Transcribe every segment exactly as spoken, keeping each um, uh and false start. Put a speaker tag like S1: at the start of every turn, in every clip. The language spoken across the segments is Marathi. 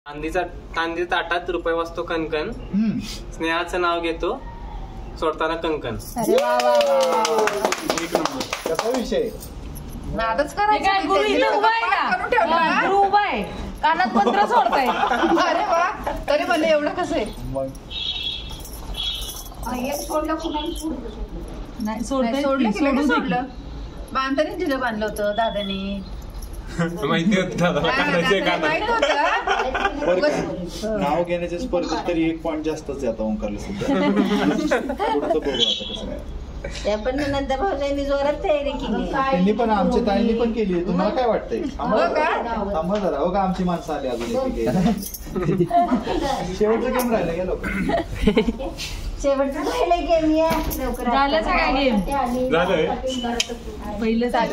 S1: चांदीचा चांदी ताटात रुपये वाजतो कणकण, स्नेहाचं नाव घेतो सोडताना कंकण.
S2: अरे वा वा वा,
S3: कसा विषय
S2: नादच करायचा. गुरु इथं उभा आहे का? गुरु उभा आहे, कानात मंत्र सोडताय. अरे वा, तरी म्हणलं एवढं कसं आहे मग. सोडलं नाही, सोडलं सोडलं सोडलं बांधताना दिलं बांधलं होतं दादानी.
S1: माहिती होत
S3: नाव घेण्याच्या स्पर्धेत तरी एक पॉईंट जास्तच आता ओंकारला सुद्धा. बघू आता कसं काय.
S4: त्या पण नंदा भाऊजांनी जोरात तयारी केली.
S3: त्यांनी पण आमच्या ताईंनी पण केली आहे. तुम्हाला काय वाटतंय? थांबा जरा. हो का आमची माणसं आली अजून. शेवटचा गेम राहिला गेलो.
S4: शेवटचा राहिला गेम या लवकर
S2: झालं सगळा गेम
S1: झालंय.
S2: पहिलं चालू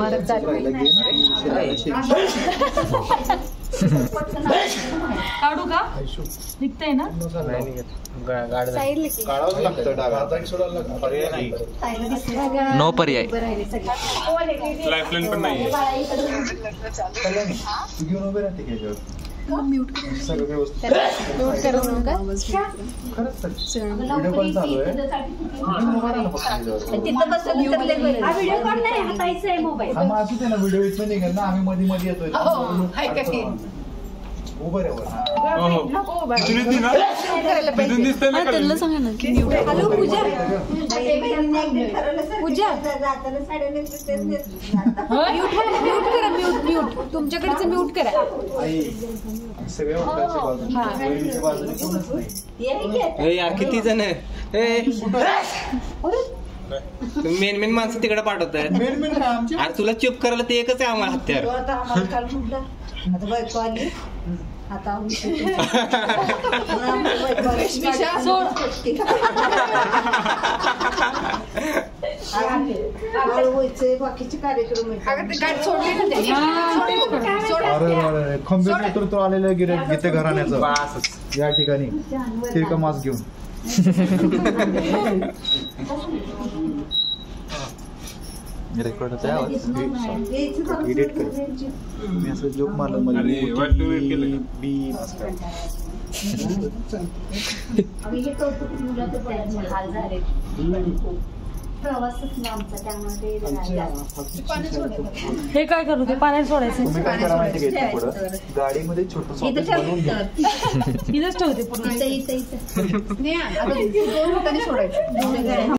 S2: काढू का? निघतंय ना?
S3: काढावंच लागतं डाव्या. पर्याय नाही.
S5: नो पर्याय.
S1: लाईफलाईन पण नाहीये.
S3: तू घेऊन उभे राहते घ्यायच्यावर सगळं व्यवस्थित. व्हिडिओ कॉल चालू आहे.
S4: तिथं बसून व्हिडिओ कॉल नाही हातायचं आहे मोबाईल.
S3: मग असू दे ना, व्हिडिओ इथं निघेल ना. आम्ही मध्ये मध्ये येतोय. उभं रे
S2: त्यांना सांगा ना की हॅलो पूजा पूजा म्यूट करा. म्यूट म्यूट तुमच्याकडचं म्यूट करा.
S1: यार किती जण मेन मेन माणसं तिकडे पाठवताय.
S3: मेन मेन
S1: अरे तुला चुप करायला ते एकच आहे आम्हाला हत्यार.
S4: आता बायको आली आता बाकीचे कार्यक्रम
S3: खंबीर नेतृत्व आलेलं गीते घराण्याचं या ठिकाणी तिरका मास्क घेऊन. रेकॉर्ड होत एडिट कर. मी असं जोक मारलं बी
S2: हे काय करू ते पाण्यात सोडायचं.
S3: गाडीमध्ये छोटं इथंच
S2: ठेवते.